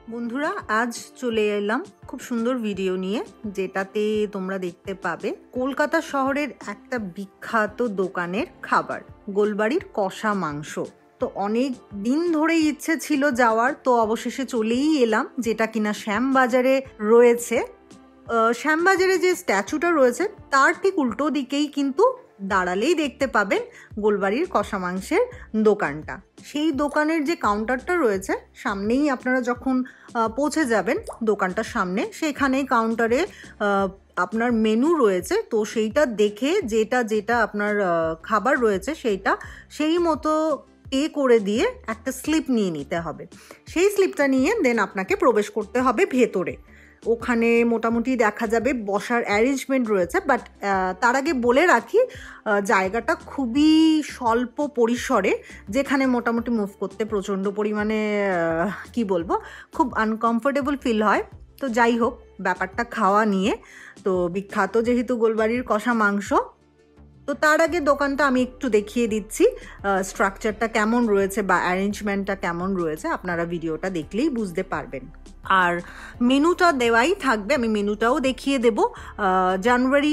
বন্ধুরা আজ চলে এলাম খুব সুন্দর ভিডিও নিয়ে, যেটাতে তোমরা দেখতে পাবে কলকাতা শহরের একটা বিখ্যাত দোকানের খাবার, গোলবাড়ির কষা মাংস। তো অনেক দিন ধরেই ইচ্ছে ছিল যাওয়ার, তো অবশেষে চলেই এলাম, যেটা কিনা শ্যামবাজারে রয়েছে। শ্যামবাজারে যে স্ট্যাচুটা রয়েছে তার ঠিক উল্টো দিকেই কিন্তু দাঁড়ালেই দেখতে পাবেন গোলবাড়ির কষা মাংসের দোকানটা। সেই দোকানের যে কাউন্টারটা রয়েছে সামনেই, আপনারা যখন পৌঁছে যাবেন দোকানটার সামনে, সেখানেই কাউন্টারে আপনার মেনু রয়েছে। তো সেইটা দেখে যেটা যেটা আপনার খাবার রয়েছে সেইটা সেই মতো পে করে দিয়ে একটা স্লিপ নিয়ে নিতে হবে। সেই স্লিপটা নিয়ে দেন আপনাকে প্রবেশ করতে হবে ভেতরে। ওখানে মোটামুটি দেখা যাবে বসার অ্যারেঞ্জমেন্ট রয়েছে, বাট তার আগে বলে রাখি জায়গাটা খুবই স্বল্প পরিসরে, যেখানে মোটামুটি মুভ করতে প্রচণ্ড পরিমাণে কি বলবো, খুব আনকমফোর্টেবল ফিল হয়। তো যাই হোক, ব্যাপারটা খাওয়া নিয়ে, তো বিখ্যাত যেহেতু গোলবাড়ির কষা মাংস, তো তার আগে দোকানটা আমি একটু দেখিয়ে দিচ্ছি স্ট্রাকচারটা কেমন রয়েছে বা অ্যারেঞ্জমেন্টটা কেমন রয়েছে, আপনারা ভিডিওটা দেখলেই বুঝতে পারবেন। আর মেনুটা দেওয়াই থাকবে, আমি মেনুটাও দেখিয়ে দেব। জানুয়ারি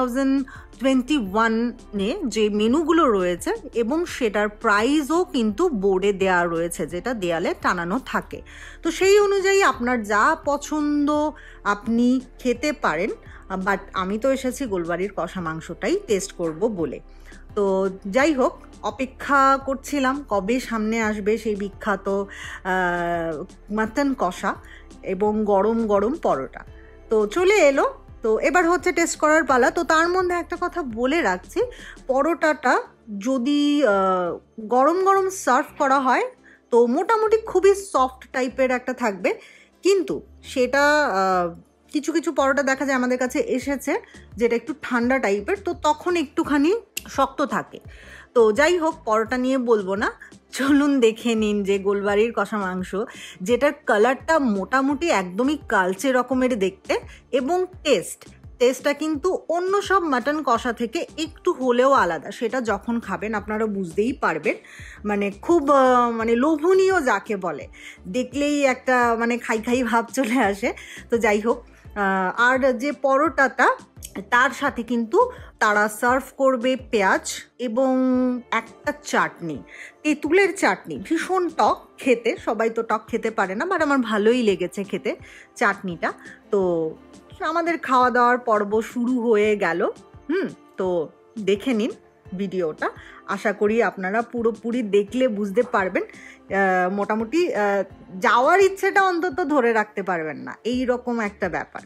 2021-এ যে মেনুগুলো রয়েছে এবং সেটার প্রাইসও কিন্তু বোর্ডে দেওয়া রয়েছে, যেটা দেয়ালে টানানো থাকে। তো সেই অনুযায়ী আপনার যা পছন্দ আপনি খেতে পারেন, বাট আমি তো এসেছি গোলবাড়ির কষা মাংসটাই টেস্ট করব বলে। তো যাই হোক, অপেক্ষা করছিলাম কবে সামনে আসবে সেই বিখ্যাত মাটন কষা এবং গরম গরম পরোটা। তো চলে এলো, তো এবার হচ্ছে টেস্ট করার পালা। তো তার মধ্যে একটা কথা বলে রাখছি, পরোটাটা যদি গরম গরম সার্ভ করা হয় তো মোটামুটি খুবই সফট টাইপের একটা থাকবে, কিন্তু সেটা কিছু কিছু পরোটা দেখা যায় আমাদের কাছে এসেছে যেটা একটু ঠান্ডা টাইপের, তো তখন একটুখানি শক্ত থাকে। তো যাই হোক, পরোটা নিয়ে বলবো না, চলুন দেখে নিন যে গোলবাড়ির কষা মাংস, যেটার কালারটা মোটামুটি একদমই কালচে রকমের দেখতে, এবং টেস্টটা কিন্তু অন্য সব মাটন কষা থেকে একটু হলেও আলাদা। সেটা যখন খাবেন আপনারা বুঝতেই পারবেন, মানে খুব মানে লোভনীয় যাকে বলে, দেখলেই একটা মানে খাই খাই ভাব চলে আসে। তো যাই হোক, আর যে পরোটাটা তার সাথে কিন্তু তারা সার্ভ করবে পেঁয়াজ এবং একটা চাটনি, তেঁতুলের চাটনি, ভীষণ টক খেতে। সবাই তো টক খেতে পারে না, বাট আমার ভালোই লেগেছে খেতে চাটনিটা। তো আমাদের খাওয়া দাওয়ার পর্ব শুরু হয়ে গেল। তো দেখে নিন ভিডিওটা, আশা করি আপনারা পুরোপুরি দেখলে বুঝতে পারবেন, মোটামুটি যাওয়ার ইচ্ছেটা অন্তত ধরে রাখতে পারবেন না, এই রকম একটা ব্যাপার।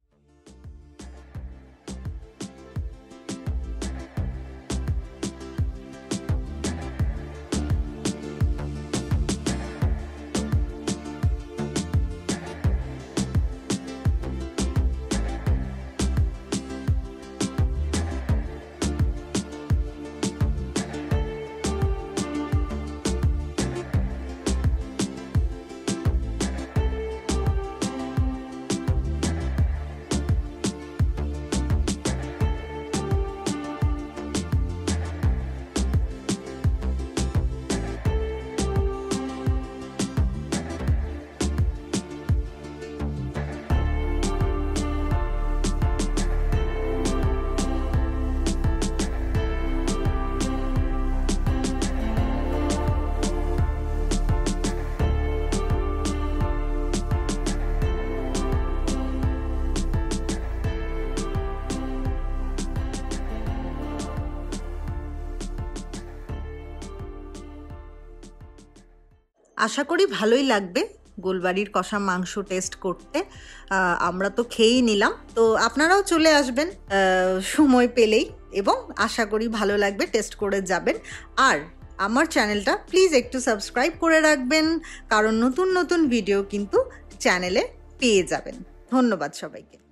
আশা করি ভালোই লাগবে গোলবাড়ির কষা মাংস টেস্ট করতে। আমরা তো খেয়েই নিলাম, তো আপনারাও চলে আসবেন সময় পেলেই, এবং আশা করি ভালো লাগবে, টেস্ট করে যাবেন। আর আমার চ্যানেলটা প্লিজ একটু সাবস্ক্রাইব করে রাখবেন, কারণ নতুন নতুন ভিডিও কিন্তু চ্যানেলে পেয়ে যাবেন। ধন্যবাদ সবাইকে।